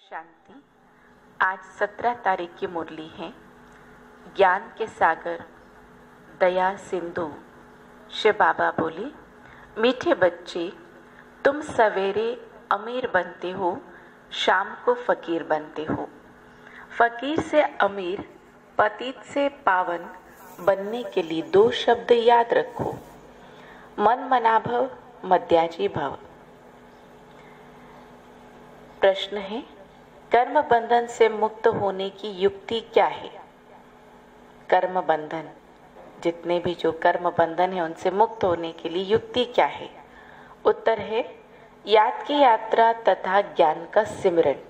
शांति। आज 17 तारीख की मुरली है। ज्ञान के सागर दया सिंधु शिव बाबा बोले, मीठे बच्चे, तुम सवेरे अमीर बनते हो, शाम को फकीर बनते हो। फकीर से अमीर, पतित से पावन बनने के लिए 2 शब्द याद रखो, मन मना भव, मध्याजी भव। प्रश्न है, कर्म बंधन से मुक्त होने की युक्ति क्या है? कर्म बंधन, जितने भी जो कर्म बंधन है उनसे मुक्त होने के लिए युक्ति क्या है? उत्तर है, याद की यात्रा तथा ज्ञान का सिमरन।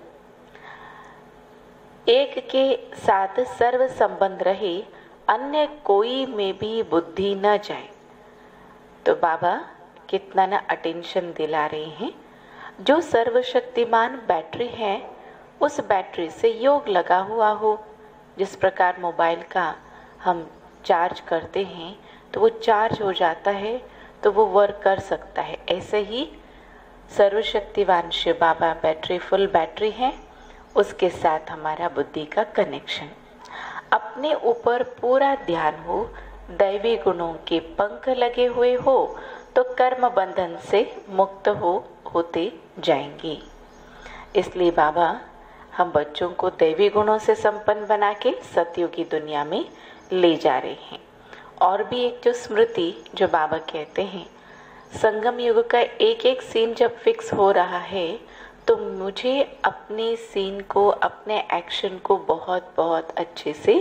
एक के साथ सर्व संबंध रहे, अन्य कोई में भी बुद्धि न जाए। तो बाबा कितना ना अटेंशन दिला रहे हैं। जो सर्वशक्तिमान बैटरी है, उस बैटरी से योग लगा हुआ हो। जिस प्रकार मोबाइल का हम चार्ज करते हैं तो वो चार्ज हो जाता है, तो वो वर्क कर सकता है। ऐसे ही सर्वशक्तिवान Shiv Baba battery, full battery है, उसके साथ हमारा बुद्धि का कनेक्शन। अपने ऊपर पूरा ध्यान हो, दैवी गुणों के पंख लगे हुए हो, तो कर्म बंधन से मुक्त होते जाएंगे। इसलिए बाबा हम बच्चों को दैवी गुणों से संपन्न बना के सतयुग की दुनिया में ले जा रहे हैं। और भी एक जो स्मृति जो बाबा कहते हैं, संगम युग का एक एक सीन जब फिक्स हो रहा है, तो मुझे अपने सीन को, अपने एक्शन को बहुत बहुत अच्छे से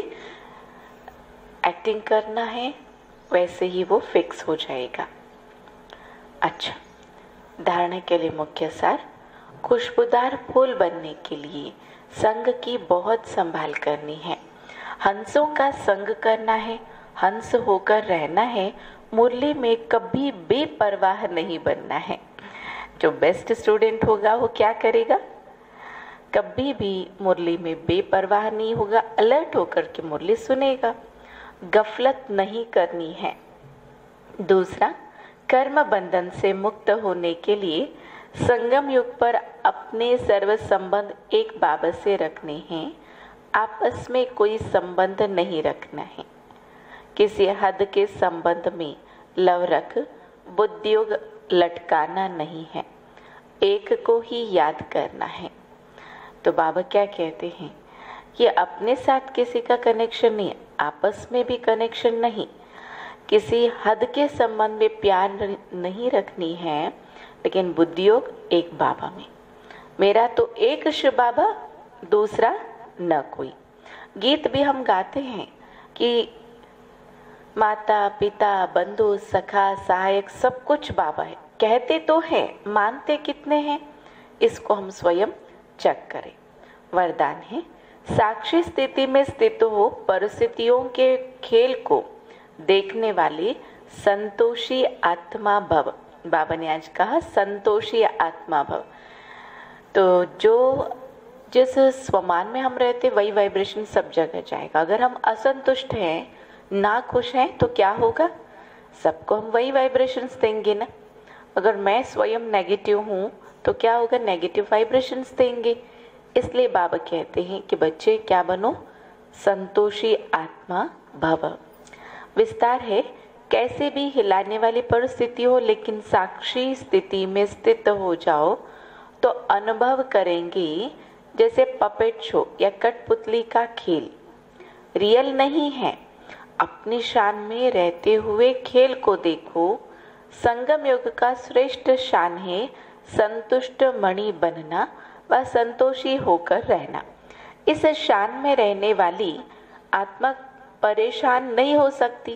एक्टिंग करना है, वैसे ही वो फिक्स हो जाएगा। अच्छा, धारणा के लिए मुख्य सार, खुशबूदार फूल बनने के लिए संग की बहुत संभाल करनी है। हंसों का संग करना है, हंस होकर रहना है। मुरली में कभी बेपरवाह नहीं बनना है। जो बेस्ट स्टूडेंट होगा वो क्या करेगा? कभी भी मुरली में बेपरवाह नहीं होगा, अलर्ट होकर के मुरली सुनेगा। गफलत नहीं करनी है। दूसरा, कर्म बंधन से मुक्त होने के लिए संगम युग पर अपने सर्व संबंध एक बाबा से रखने हैं। आपस में कोई संबंध नहीं रखना है। किसी हद के संबंध में लव रख बुद्धियोग लटकाना नहीं है। एक को ही याद करना है। तो बाबा क्या कहते हैं कि अपने साथ किसी का कनेक्शन नहीं, आपस में भी कनेक्शन नहीं, किसी हद के संबंध में प्यार नहीं रखनी है, लेकिन बुद्धियोग एक बाबा में। मेरा तो एक शिव बाबा, दूसरा न कोई। गीत भी हम गाते हैं कि माता पिता बंधु सखा सहायक सब कुछ बाबा है। कहते तो हैं, मानते कितने हैं? इसको हम स्वयं चेक करें। वरदान है, साक्षी स्थिति में स्थित हो, परिस्थितियों के खेल को देखने वाले संतोषी आत्मा भव। बाबा ने आज कहा संतोषी आत्मा भव। तो जो जिस स्वमान में हम रहते, वही वाइब्रेशन सब जगह जाएगा। अगर हम असंतुष्ट हैं, ना खुश हैं, तो क्या होगा? सबको हम वही वाइब्रेशंस देंगे ना। अगर मैं स्वयं नेगेटिव हूँ तो क्या होगा? नेगेटिव वाइब्रेशंस देंगे। इसलिए बाबा कहते हैं कि बच्चे क्या बनो? संतोषी आत्मा भव। विस्तार है, कैसे भी हिलाने वाली परिस्थिति हो, लेकिन साक्षी स्थिति में स्थित हो जाओ तो अनुभव करेंगे जैसे पपेट शो या कठपुतली का खेल रियल नहीं है। अपनी शान में रहते हुए खेल को देखो। संगम युग का श्रेष्ठ शान है संतुष्ट मणि बनना व संतोषी होकर रहना। इस शान में रहने वाली आत्मा परेशान नहीं हो सकती।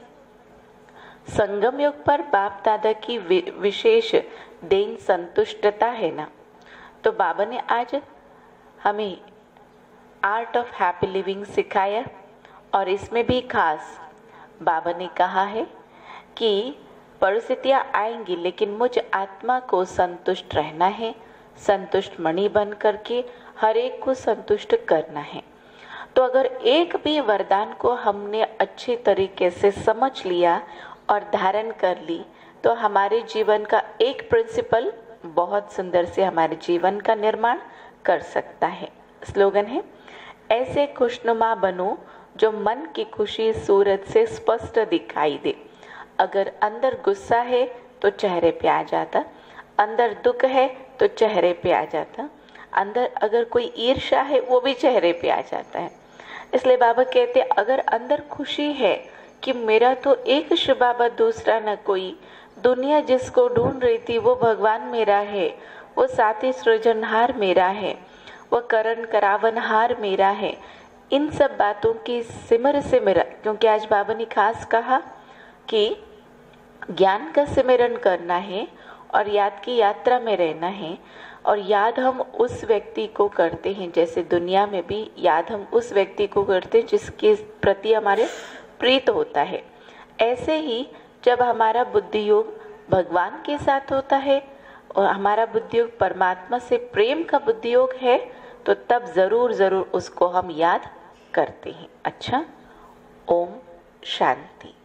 संगम युग पर बाप दादा की विशेष देन संतुष्टता है ना। तो बाबा ने आज हमें आर्ट ऑफ हैप्पी लिविंग सिखाया, और इसमें भी खास बाबा ने कहा है कि परिस्थितियां आएंगी, लेकिन मुझ आत्मा को संतुष्ट रहना है, संतुष्ट मणि बन करके हर एक को संतुष्ट करना है। तो अगर एक भी वरदान को हमने अच्छे तरीके से समझ लिया और धारण कर ली, तो हमारे जीवन का एक प्रिंसिपल बहुत सुंदर से हमारे जीवन का निर्माण कर सकता है। स्लोगन है, ऐसे खुशनुमा बनो जो मन की खुशी सूरत से स्पष्ट दिखाई दे। अगर अंदर गुस्सा है तो चेहरे पे आ जाता, अंदर दुख है तो चेहरे पे आ जाता, अंदर अगर कोई ईर्ष्या है वो भी चेहरे पे आ जाता है। इसलिए बाबा कहते अगर अंदर खुशी है कि मेरा तो एक बाबा दूसरा न कोई, दुनिया जिसको ढूंढ रही थी वो भगवान मेरा है, वो साथी सृजनहार मेरा है, वो करण करावनहार मेरा है। इन सब बातों की सिमर सिमर, क्योंकि आज बाबा ने खास कहा कि ज्ञान का सिमरन करना है और याद की यात्रा में रहना है। और याद हम उस व्यक्ति को करते हैं, जैसे दुनिया में भी याद हम उस व्यक्ति को करते हैं जिसके प्रति हमारे प्रीत होता है। ऐसे ही जब हमारा बुद्धि योग भगवान के साथ होता है और हमारा बुद्धि योग परमात्मा से प्रेम का बुद्धि योग है, तो तब ज़रूर ज़रूर उसको हम याद करते हैं। अच्छा, ओम शांति।